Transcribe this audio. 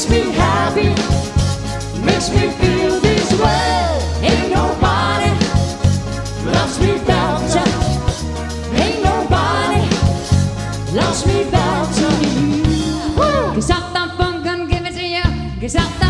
me happy, makes me feel this way. Ain't nobody loves me without you. Ain't nobody loves me without you. Cause I'm the funk and give it to you. Cause I'm the